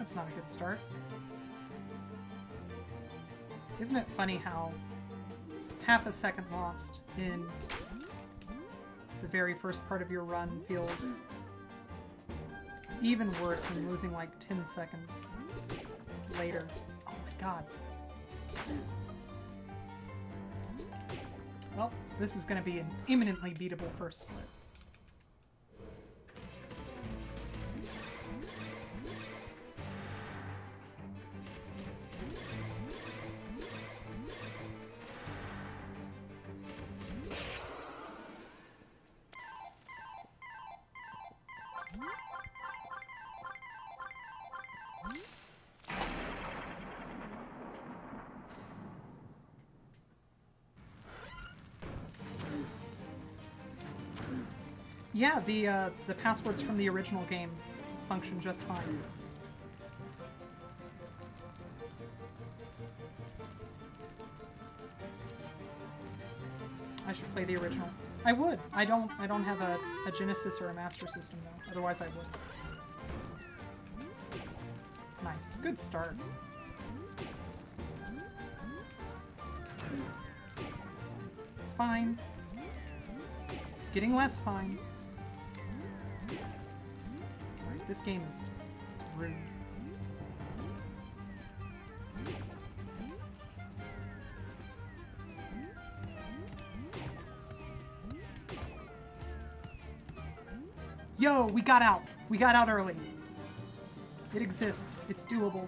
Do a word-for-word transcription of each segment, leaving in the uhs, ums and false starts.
That's not a good start. Isn't it funny how half a second lost in the very first part of your run feels even worse than losing like ten seconds later? Oh my god. Well, this is going to be an imminently beatable first split. Yeah, the uh, the passwords from the original game function just fine. I should play the original. I would. I don't. I don't have a, a Genesis or a Master System though. Otherwise, I would. Nice. Good start. It's fine. It's getting less fine. Alright, this game is, is rude. Yo, we got out. We got out early. It exists. It's doable.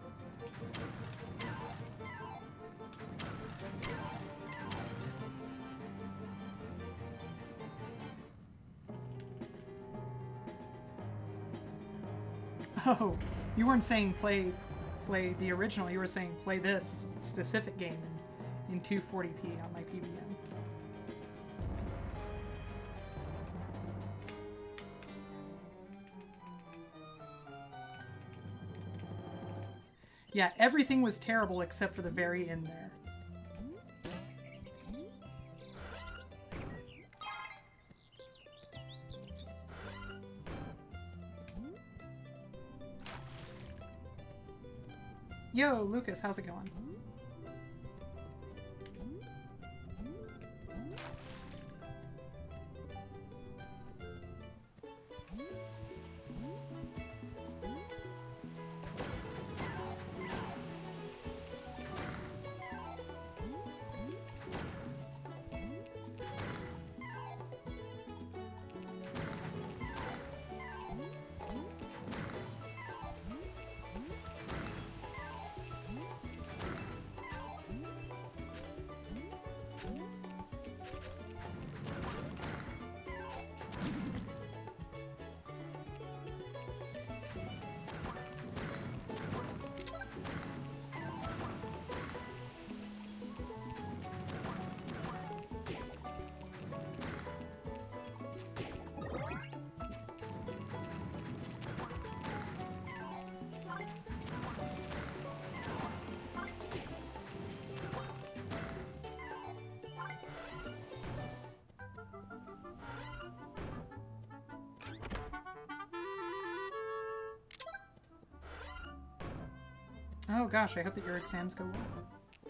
Oh, you weren't saying play play the original. You were saying play this specific game in, in two forty p on my P B M. Yeah, everything was terrible except for the very end there. Yo, Lucas, how's it going? Oh gosh, I hope that your exams go well.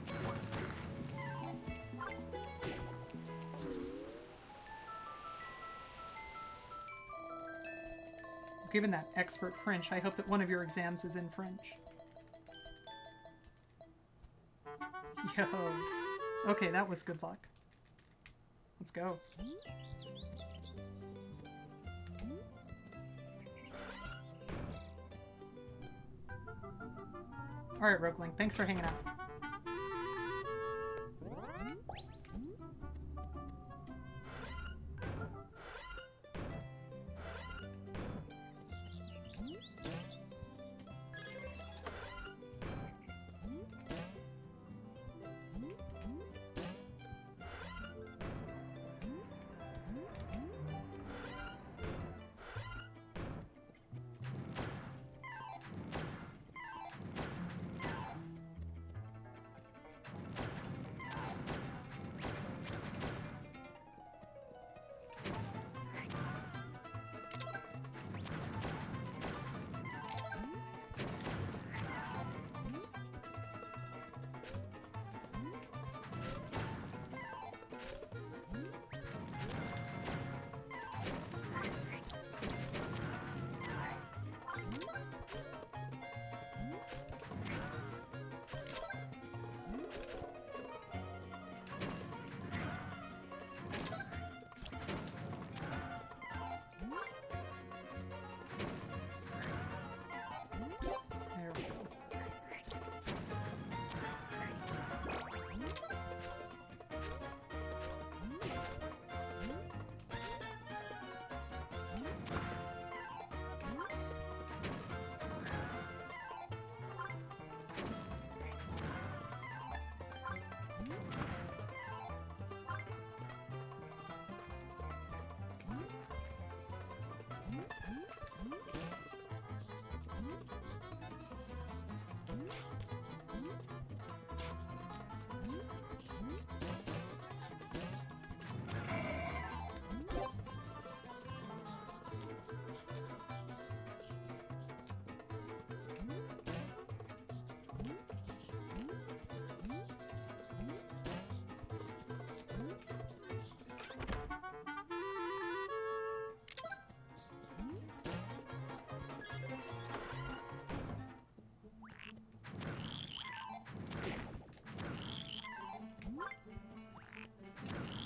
Given that expert French, I hope that one of your exams is in French. Yo. Okay, that was good luck. Let's go. Alright, Roguelink, thanks for hanging out.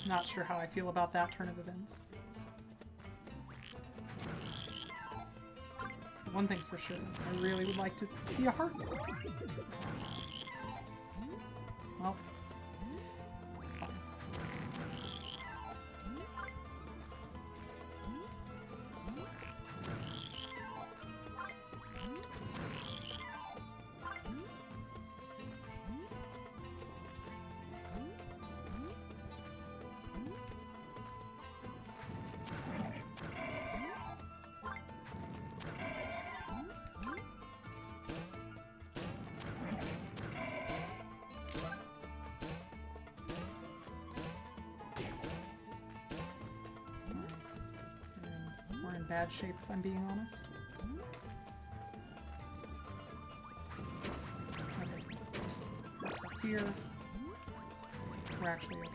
Not sure how I feel about that turn of events. One thing's for sure, I really would like to see a heart. Well, it's fine. Bad shape, if I'm being honest. Okay, just up here. We're actually okay.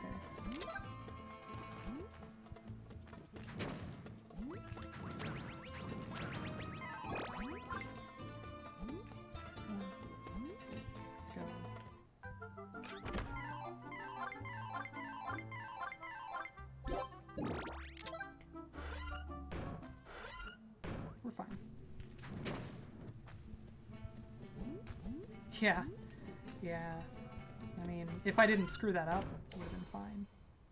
Yeah, yeah. I mean, if I didn't screw that up, it would have been fine.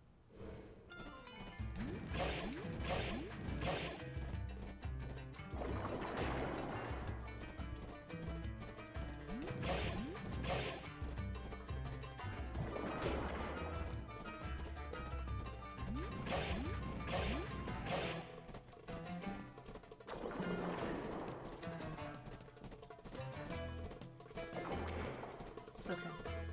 It's okay.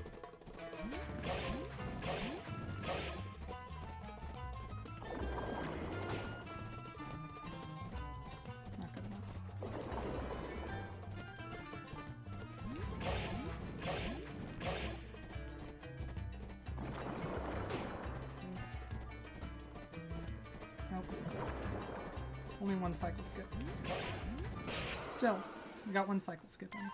Not good enough. Nope. Only one cycle skip. Still, we got one cycle skip in.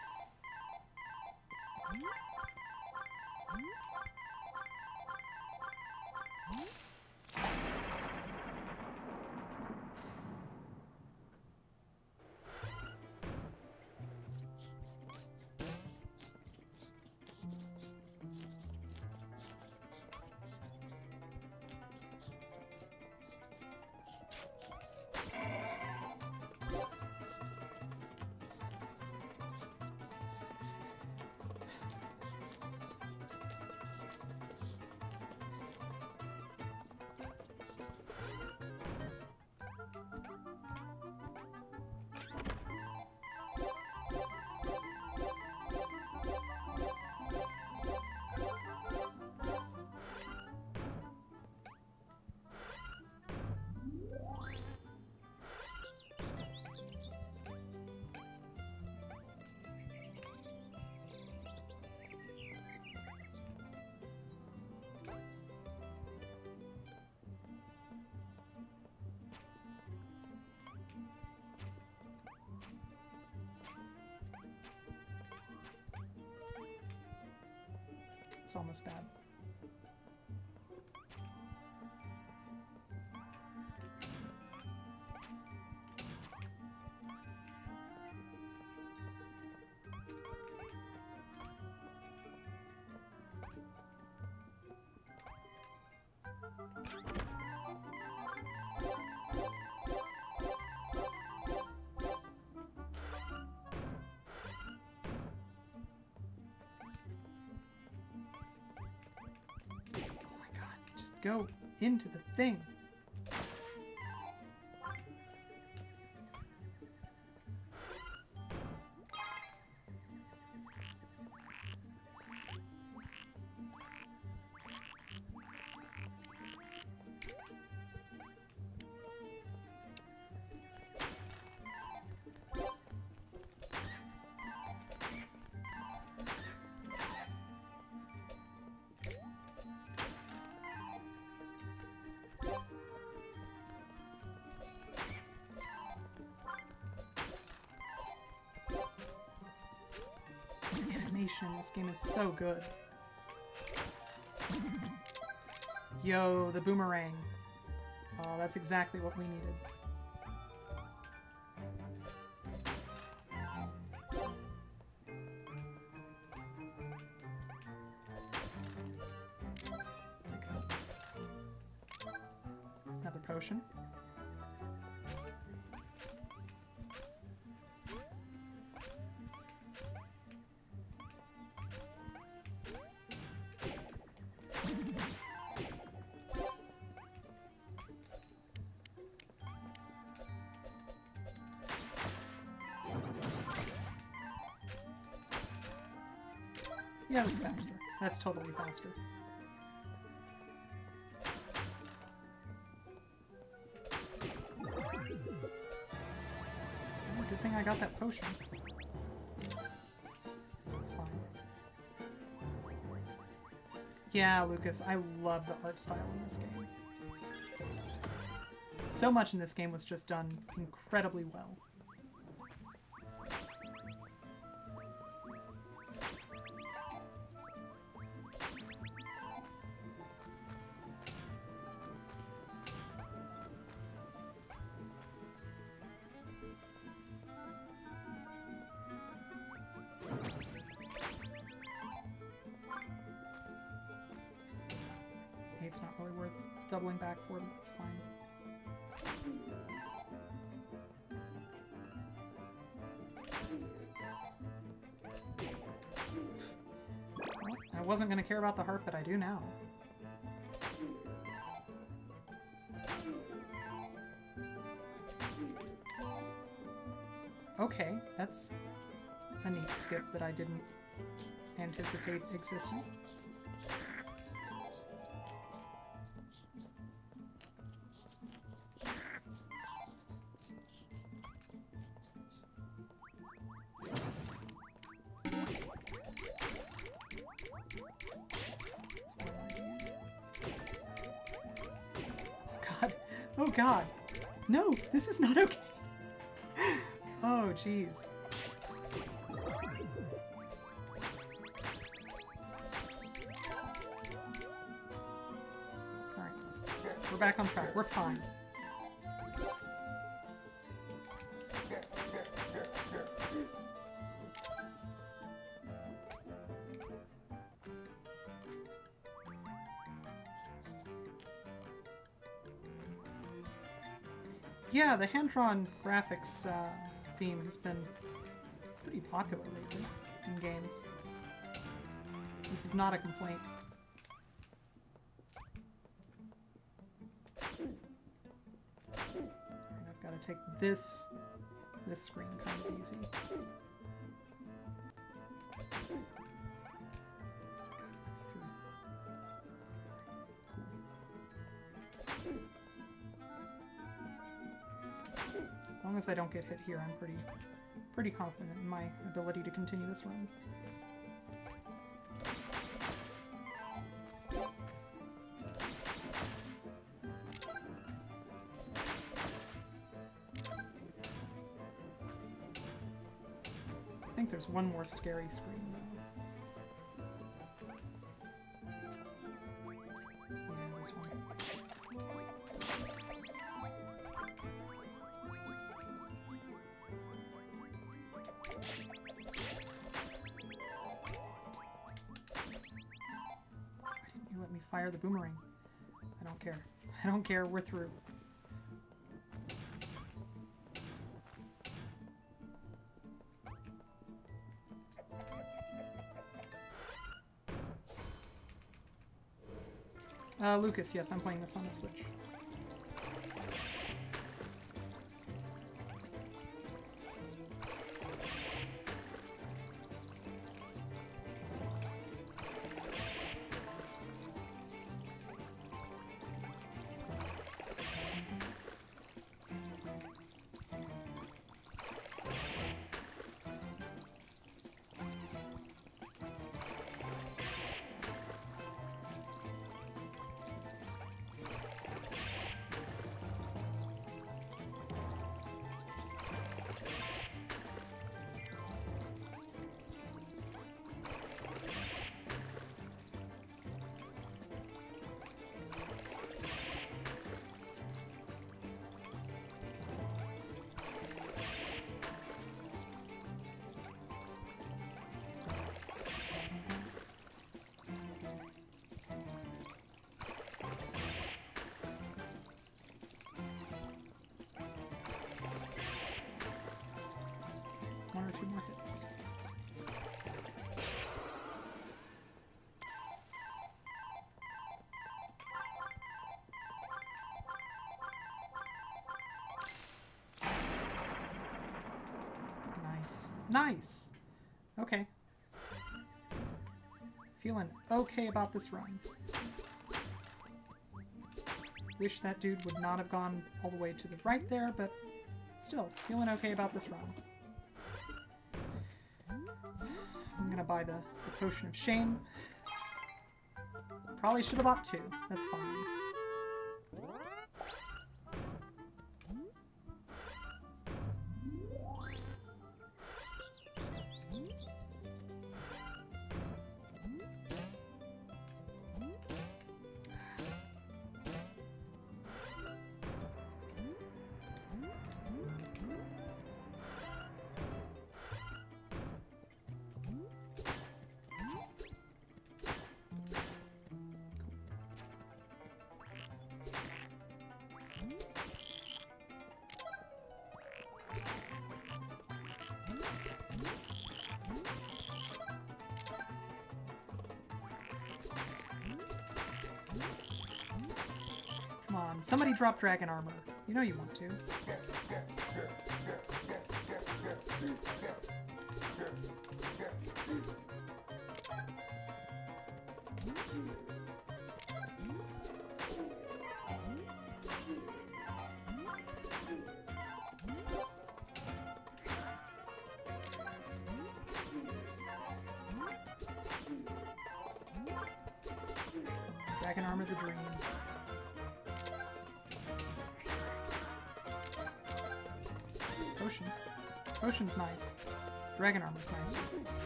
It's almost bad. Go into the thing. This game is so good. Yo, the boomerang. Oh, that's exactly what we needed. Another potion. Yeah, that's faster. That's totally faster. Oh, good thing I got that potion. That's fine. Yeah, Lucas, I love the art style in this game. So much in this game was just done incredibly well. It's not really worth doubling back for, but it's fine. Well, I wasn't going to care about the heart, but I do now. Okay, that's a neat skip that I didn't anticipate existing. Oh god! No! This is not okay! Oh jeez. Alright. We're back on track. We're fine. Yeah, the hand-drawn graphics uh, theme has been pretty popular lately in games. This is not a complaint. Alright, I've got to take this, this screen kind of easy. As long as I don't get hit here, I'm pretty, pretty confident in my ability to continue this run. I think there's one more scary screen, though. Yeah, this one. Fire the boomerang. I don't care. I don't care. We're through. Uh, Lucas, yes, I'm playing this on the Switch. Nice. Okay. Feeling okay about this run. Wish that dude would not have gone all the way to the right there, but still, feeling okay about this run. I'm gonna buy the, the Potion of Shame. Probably should have bought two. That's fine. Come on, somebody drop dragon armor. You know you want to. Dragon armor the dream. Potion. Potion's nice. Dragon armor's nice.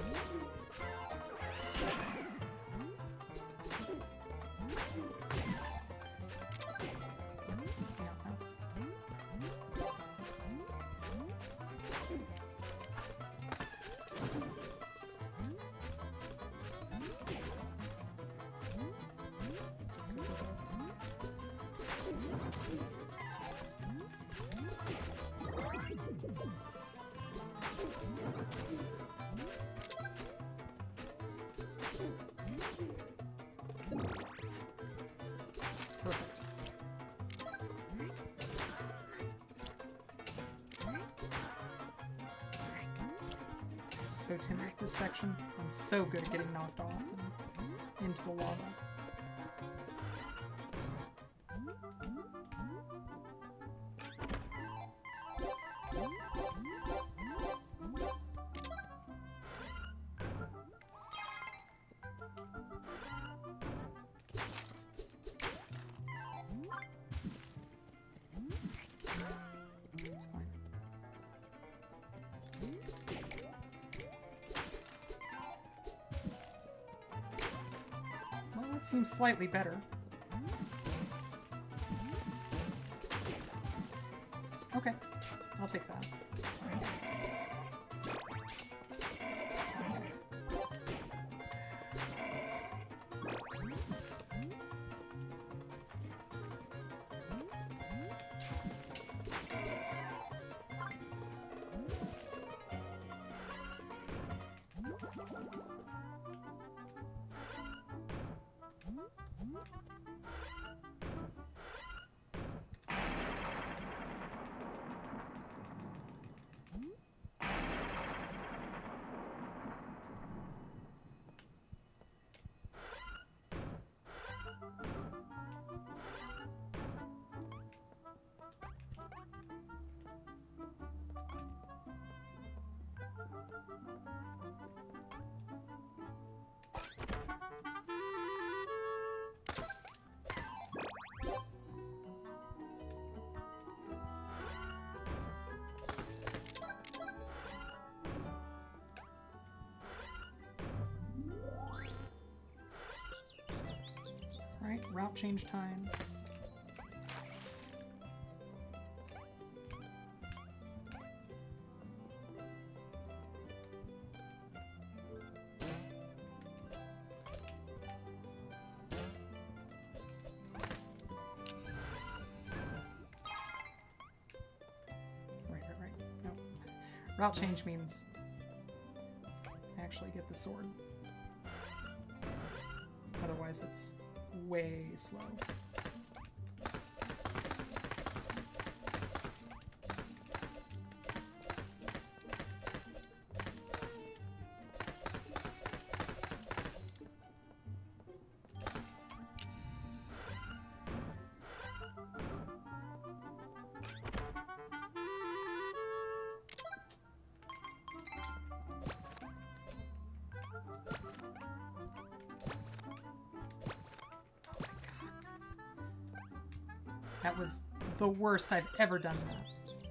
Perfect. I'm so timid at this section. I'm so good at getting knocked off and into the lava. It's fine. Well, that seems slightly better. Okay, I'll take that. Alright, route change time. Right, right, right. No. Route change means actually get the sword. Otherwise it's way slow. That was the worst I've ever done that.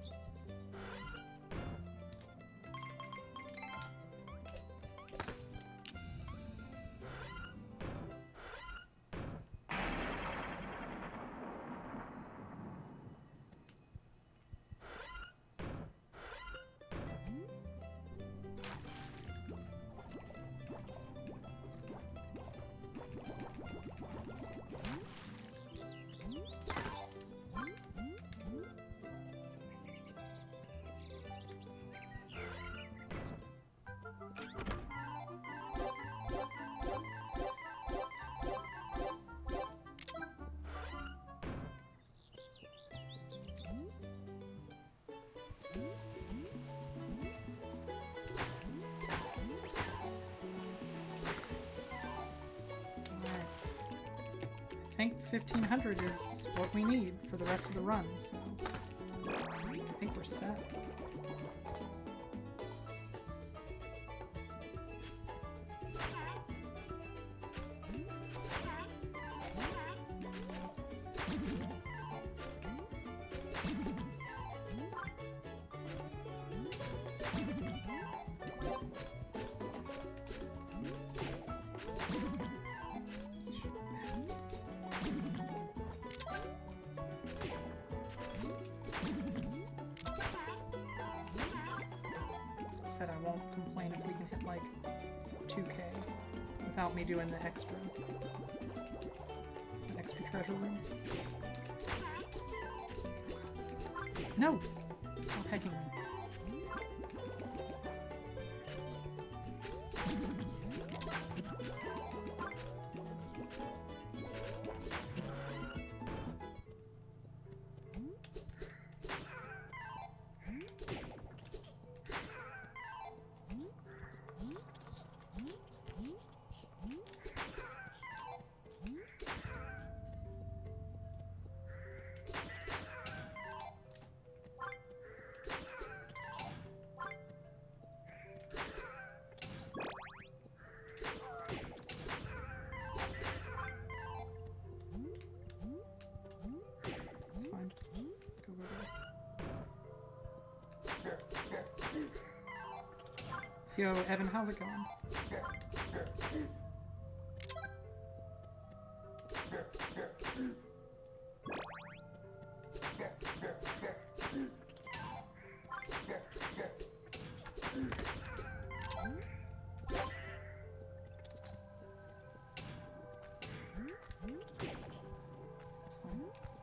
I think fifteen hundred is what we need for the rest of the run, so I think we're set. Said I won't complain if we can hit like two K without me doing the extra, the extra treasure room. No! Stop pegging me. Yo, Evan, how's it going? That's fine.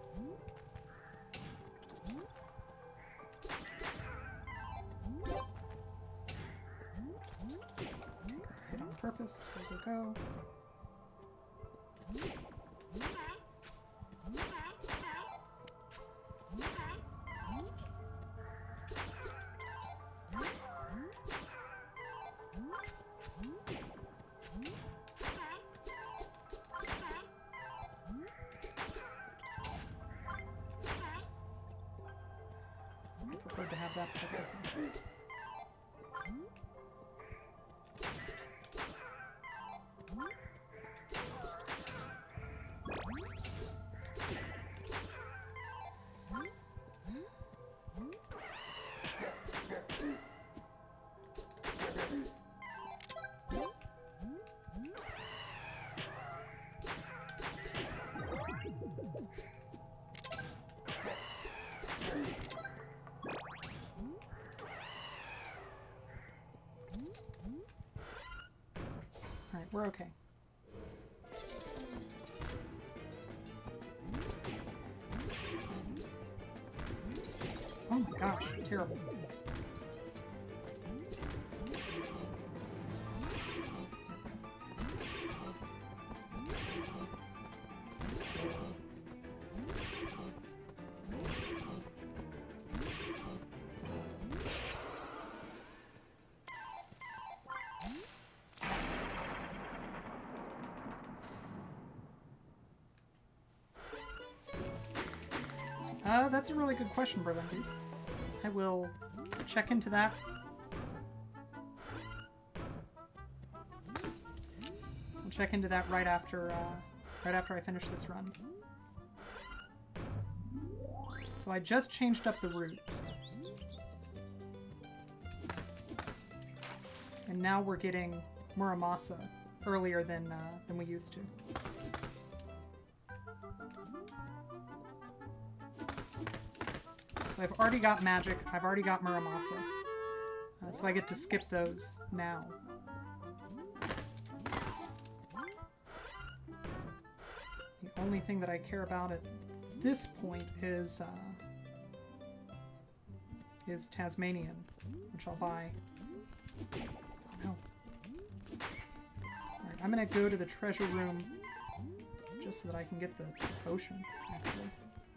Hit on purpose. Go, go, go. I prefer to have that, but that's okay. Alright, we're okay. Oh my gosh, terrible. Uh, that's a really good question, Berlin dude. I will check into that. I'll check into that right after, uh, right after I finish this run. So I just changed up the route. And now we're getting Muramasa earlier than, uh, than we used to. So I've already got magic, I've already got Muramasa. Uh, so I get to skip those now. The only thing that I care about at this point is uh, is Tasmanian, which I'll buy. Oh no. Alright, I'm gonna go to the treasure room just so that I can get the potion, actually.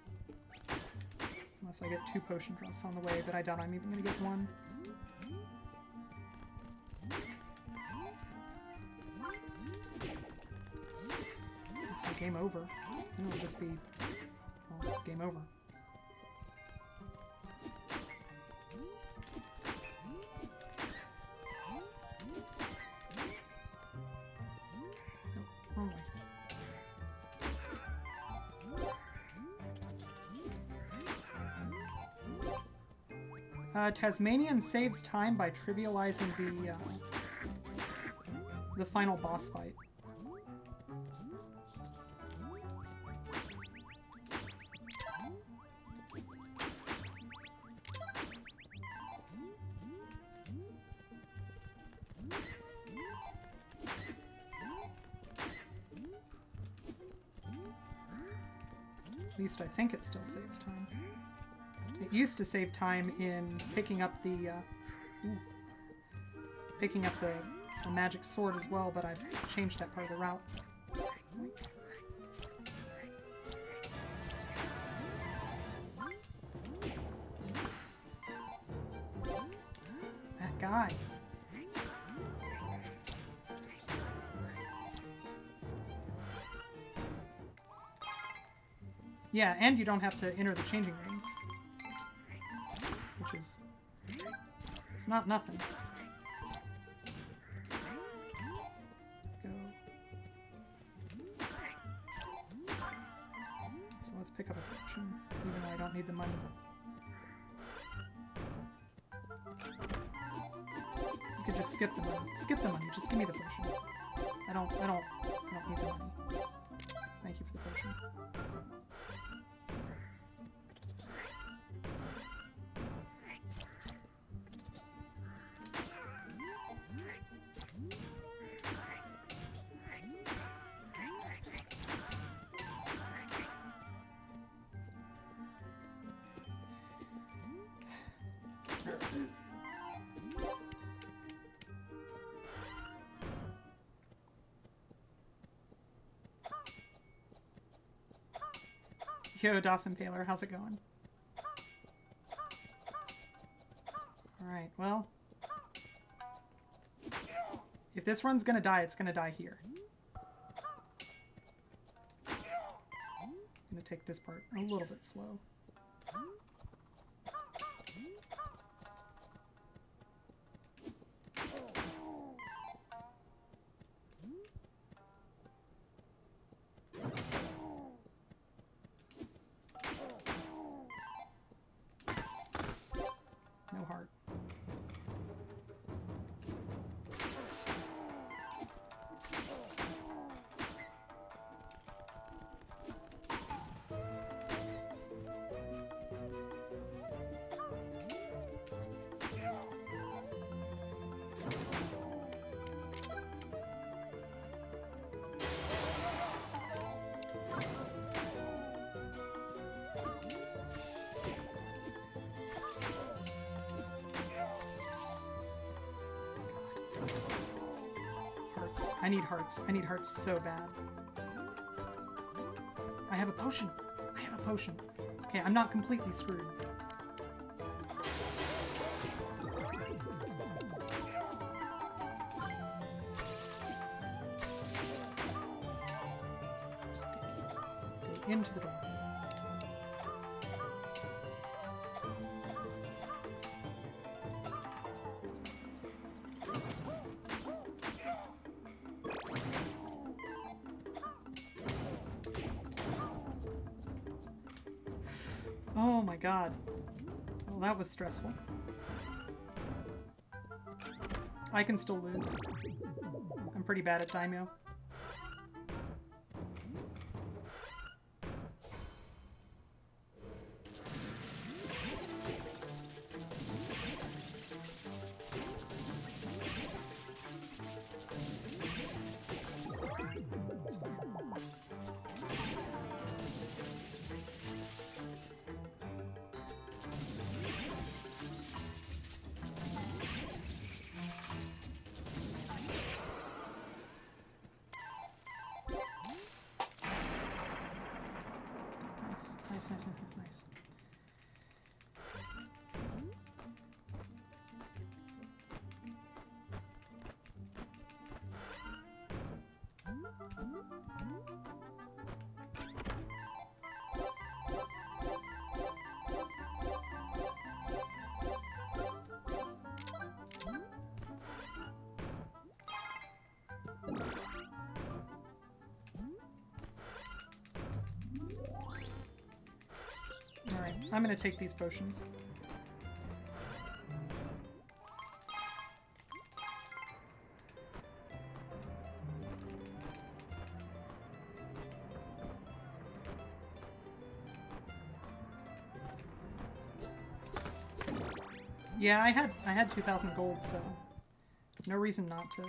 Unless I get two potion drops on the way, but I doubt I'm even gonna get one. It's a game over. Then it'll just be, well, game over. Oh, wrong way. Uh, Tasmanian saves time by trivializing the uh, the final boss fight. At least I think it still saves time. It used to save time in picking up the, uh, ooh, picking up the, the magic sword as well, but I've changed that part of the route. That guy. Yeah, and you don't have to enter the changing rooms. Which is... it's not nothing. Go. So let's pick up a potion, even though I don't need the money. You could just skip the money. Skip the money, just give me the potion. I don't, I don't, I don't need the money. Thank you for the potion. Yo, Dawson Paler, how's it going? Alright, well... if this run's gonna die, it's gonna die here. I'm gonna take this part a little bit slow. No heart. Hearts. I need hearts. I need hearts so bad. I have a potion. I have a potion. Okay, I'm not completely screwed. Just go into the door. Oh my god. Well, that was stressful. I can still lose. I'm pretty bad at Daimyo. Nice, nice, nice, nice, nice. Alright, I'm gonna take these potions. Yeah, I had I had two thousand gold, so no reason not to.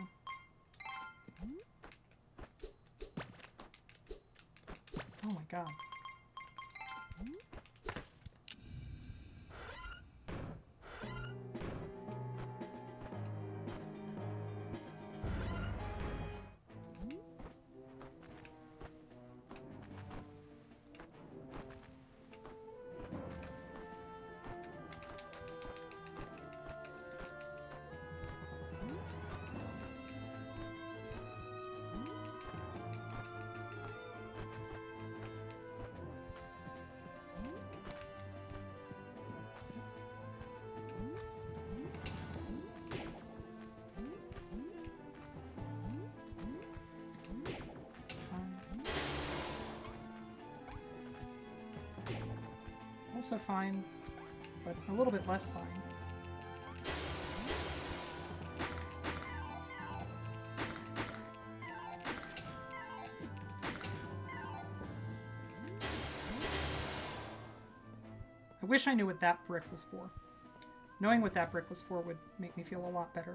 Oh my god. Also fine, but a little bit less fine. I wish I knew what that brick was for. Knowing what that brick was for would make me feel a lot better.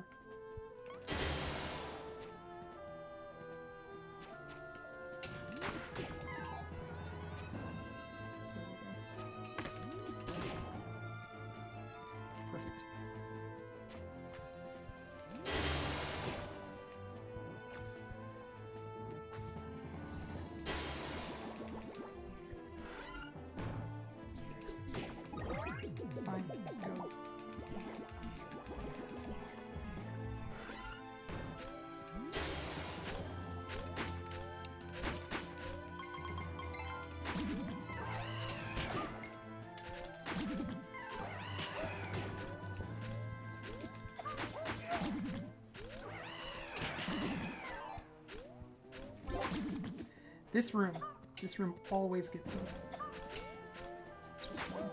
This room, this room always gets me. Just one.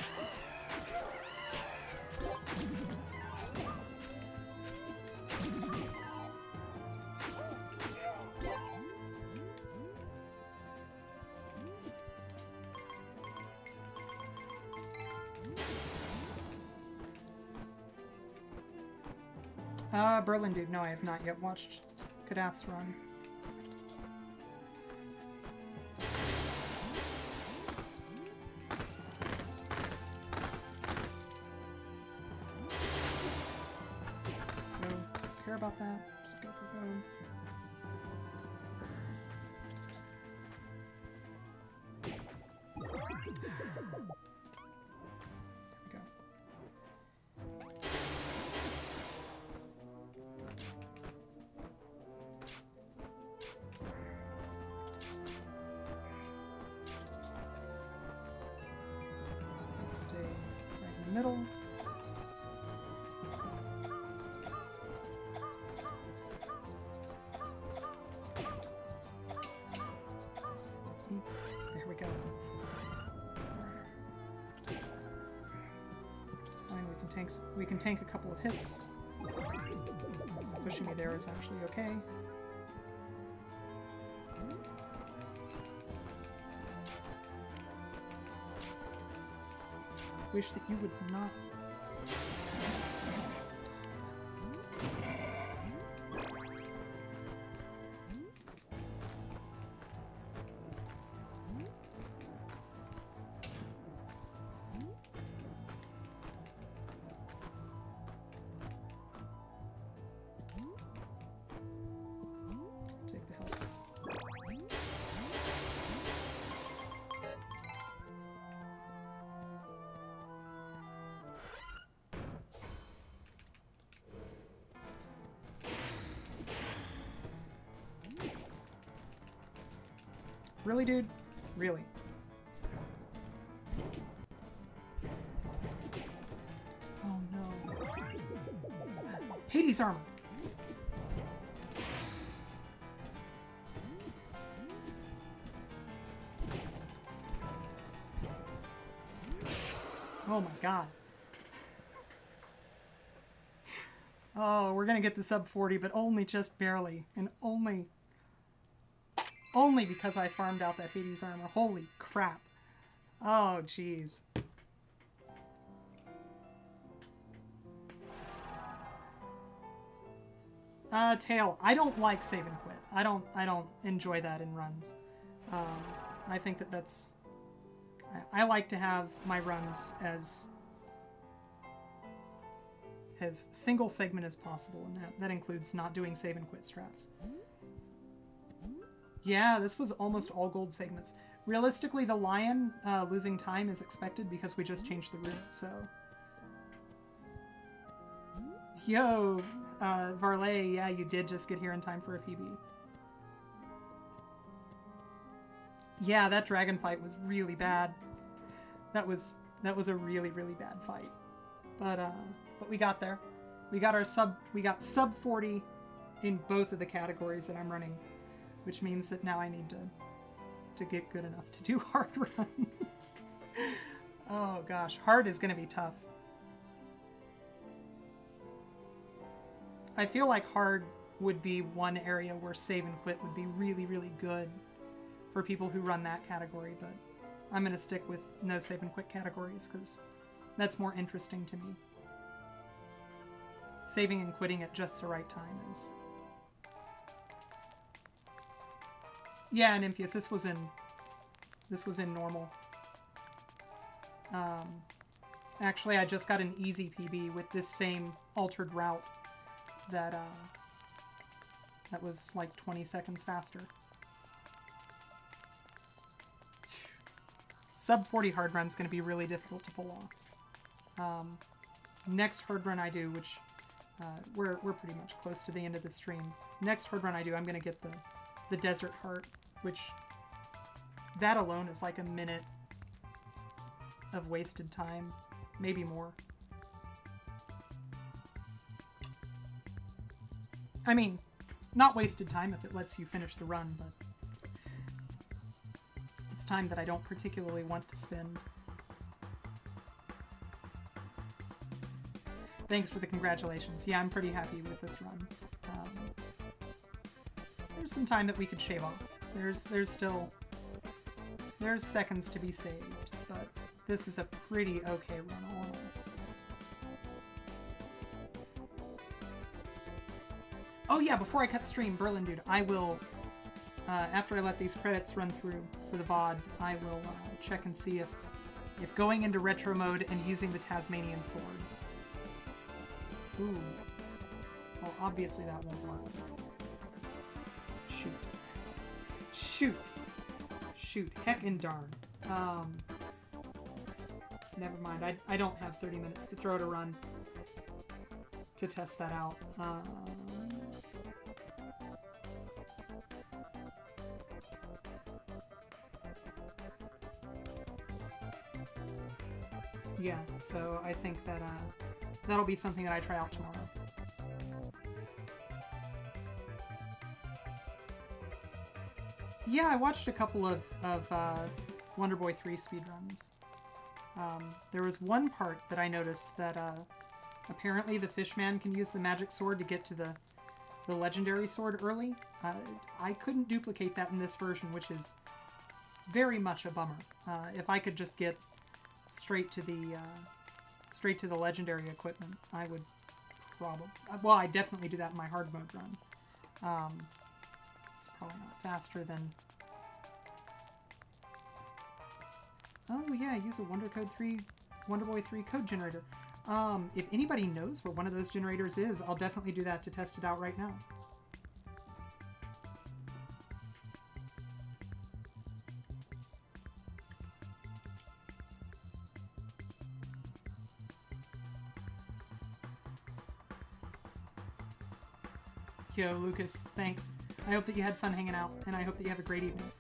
Uh, Berlin Dude, no, I have not yet watched Kadath's run. About that. Just go, go, go. There we go. Stay right in the middle. There we go. tanks, we can tank a couple of hits. Pushing me there is actually okay. Wish that you would not. Take the health. Really, dude? Really? Oh no. Hades armor! Oh my god. Oh, we're gonna get the sub forty, but only just barely. And only... Only because I farmed out that Hades armor. Holy crap. Oh, jeez. Uh, Tail. I don't like save and quit. I don't, I don't enjoy that in runs. Um, I think that that's... I, I like to have my runs as... as single segment as possible, and that, that includes not doing save and quit strats. Yeah, this was almost all gold segments. Realistically, the lion uh, losing time is expected because we just changed the route, so... Yo, uh, Varley, yeah, you did just get here in time for a P B. Yeah, that dragon fight was really bad. That was that was a really, really bad fight. But uh, but we got there. We got our sub we got sub forty in both of the categories that I'm running. Which means that now I need to to get good enough to do hard runs. Oh gosh, hard is going to be tough. I feel like hard would be one area where save and quit would be really, really good for people who run that category, but I'm going to stick with no save and quit categories because that's more interesting to me. Saving and quitting at just the right time is... Yeah, and Nympheus, this was in this was in normal. Um, actually, I just got an easy P B with this same altered route that uh, that was like twenty seconds faster. Sub forty hard run's going to be really difficult to pull off. Um, next hard run I do, which uh, we're we're pretty much close to the end of the stream. Next hard run I do, I'm going to get the the Desert Heart, which that alone is like a minute of wasted time, maybe more. I mean, not wasted time if it lets you finish the run, but it's time that I don't particularly want to spend. Thanks for the congratulations. Yeah, I'm pretty happy with this run. Um, there's some time that we could shave off. There's there's still there's seconds to be saved, but this is a pretty okay run all in all. Oh yeah, before I cut stream, Berlin dude, I will uh, after I let these credits run through for the V O D, I will uh, check and see if if going into retro mode and using the Tasmanian sword. Ooh. Well, obviously that won't work. Shoot. Shoot. Shoot. Heck and darn. Um, never mind. I, I don't have thirty minutes to throw to run to test that out. Um, yeah, so I think that uh, that'll be something that I try out tomorrow. Yeah, I watched a couple of, of uh, Wonder Boy three speedruns. Um, there was one part that I noticed that uh, apparently the Fishman can use the magic sword to get to the, the legendary sword early. Uh, I couldn't duplicate that in this version, which is very much a bummer. Uh, if I could just get straight to the uh, straight to the legendary equipment, I would probably... Well, I definitely do that in my hard mode run. Um, it's probably not faster than... Oh yeah, use a Wonder Code three, Wonder Boy three code generator. Um, if anybody knows where one of those generators is, I'll definitely do that to test it out right now. Yo, Lucas, thanks. I hope that you had fun hanging out, and I hope that you have a great evening.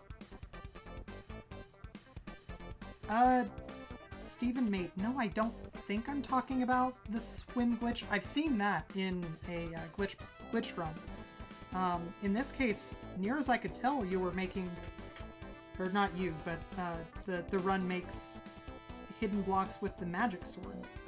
Uh, Stephen Mate, no, I don't think I'm talking about the swim glitch. I've seen that in a uh, glitch glitch run. Um, in this case, near as I could tell, you were making, or not you, but uh, the, the run makes hidden blocks with the magic sword.